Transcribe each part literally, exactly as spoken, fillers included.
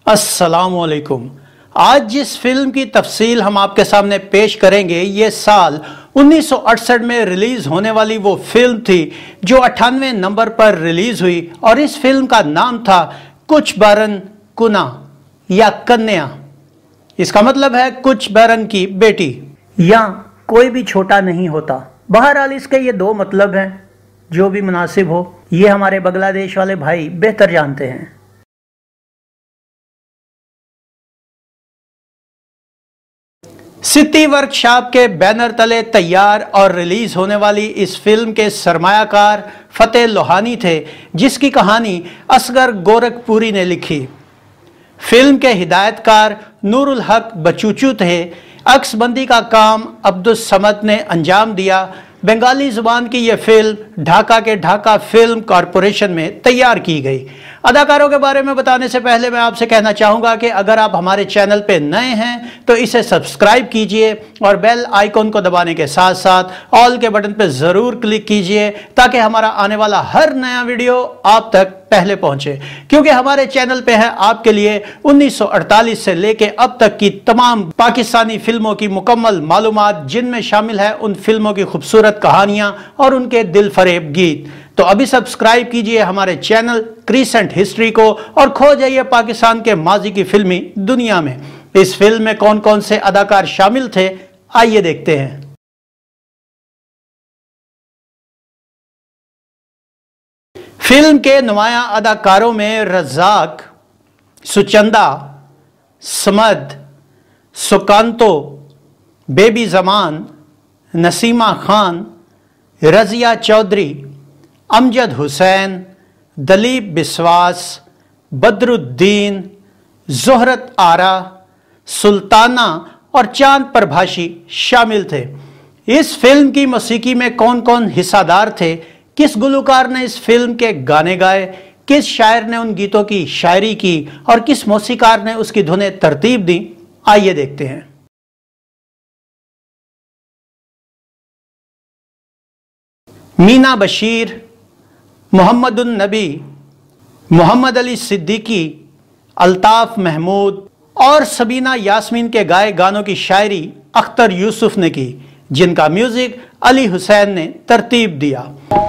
अस्सलामुअलैकुम। आज जिस फिल्म की तफसील हम आपके सामने पेश करेंगे ये साल उन्नीस सौ अड़सठ में रिलीज होने वाली वो फिल्म थी जो अट्ठानवे नंबर पर रिलीज हुई और इस फिल्म का नाम था कुछ बरन कुना या कन्या। इसका मतलब है कुछ बरन की बेटी या कोई भी छोटा नहीं होता। बहरहाल इसके ये दो मतलब हैं, जो भी मुनासिब हो ये हमारे बांग्लादेश वाले भाई बेहतर जानते हैं। सिटी वर्कशॉप के बैनर तले तैयार और रिलीज होने वाली इस फिल्म के सरमायाकार फतेह लोहानी थे, जिसकी कहानी असगर गोरखपुरी ने लिखी। फिल्म के हिदायतकार नूरुल हक बचूचू थे। अक्सबंदी का काम अब्दुल समद ने अंजाम दिया। बंगाली जुबान की यह फिल्म ढाका के ढाका फिल्म कॉरपोरेशन में तैयार की गई। अदाकारों के बारे में बताने से पहले मैं आपसे कहना चाहूँगा कि अगर आप हमारे चैनल पे नए हैं तो इसे सब्सक्राइब कीजिए और बेल आइकॉन को दबाने के साथ साथ ऑल के बटन पर ज़रूर क्लिक कीजिए ताकि हमारा आने वाला हर नया वीडियो आप तक पहले पहुंचे, क्योंकि हमारे चैनल पे है आपके लिए उन्नीस सौ अड़तालीस से लेके अब तक की तमाम पाकिस्तानी फिल्मों की मुकम्मल मालूमात, जिनमें शामिल है उन फिल्मों की खूबसूरत कहानियां और उनके दिल फरेब गीत। तो अभी सब्सक्राइब कीजिए हमारे चैनल क्रीसेंट हिस्ट्री को और खो जाइए पाकिस्तान के माजी की फिल्मी दुनिया में। इस फिल्म में कौन कौन से अदाकार शामिल थे, आइए देखते हैं। फिल्म के नुमाया अदाकारों में रज़ाक, सुचंदा, समद, सुकांतो, बेबी जमान, नसीमा खान, रजिया चौधरी, अमजद हुसैन, दलीप बिस्वास, बदरुद्दीन, जोहरत आरा, सुल्ताना और चांद प्रभाशी शामिल थे। इस फिल्म की मौसीकी में कौन कौन हिस्सादार थे, किस गुलकार ने इस फिल्म के गाने गाए, किस शायर ने उन गीतों की शायरी की और किस मौसीकार ने उसकी धुनें तरतीब दी, आइए देखते हैं। मीना बशीर, मोहम्मदुन नबी, मोहम्मद अली सिद्दीकी, अल्ताफ महमूद और सबीना यास्मीन के गाए गानों की शायरी अख्तर यूसुफ ने की, जिनका म्यूजिक अली हुसैन ने तरतीब दिया।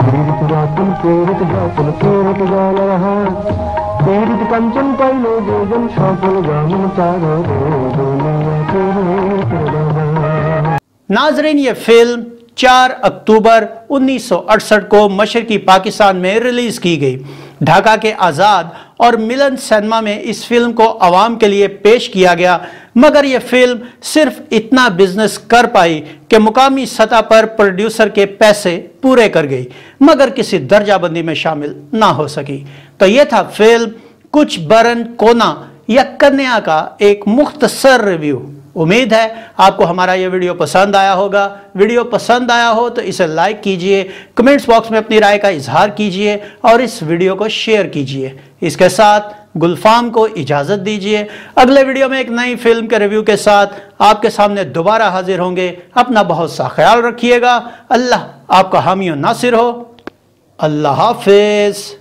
नाजरीन, ये फिल्म चार अक्टूबर उन्नीस सौ अड़सठ को मशरकी पाकिस्तान में रिलीज की गई। ढाका के आज़ाद और मिलन सिनेमा में इस फिल्म को आवाम के लिए पेश किया गया, मगर यह फिल्म सिर्फ इतना बिजनेस कर पाई कि मुकामी सतह पर प्रोड्यूसर के पैसे पूरे कर गई, मगर किसी दर्जाबंदी में शामिल ना हो सकी। तो यह था फिल्म कुछ बरन कोना या कन्या का एक मुख्तसर रिव्यू। उम्मीद है आपको हमारा यह वीडियो पसंद आया होगा। वीडियो पसंद आया हो तो इसे लाइक कीजिए, कमेंट्स बॉक्स में अपनी राय का इजहार कीजिए और इस वीडियो को शेयर कीजिए। इसके साथ गुलफाम को इजाज़त दीजिए। अगले वीडियो में एक नई फिल्म के रिव्यू के साथ आपके सामने दोबारा हाजिर होंगे। अपना बहुत सा ख्याल रखिएगा। अल्लाह आपका हामी और नासिर हो। अल्लाह हाफिज।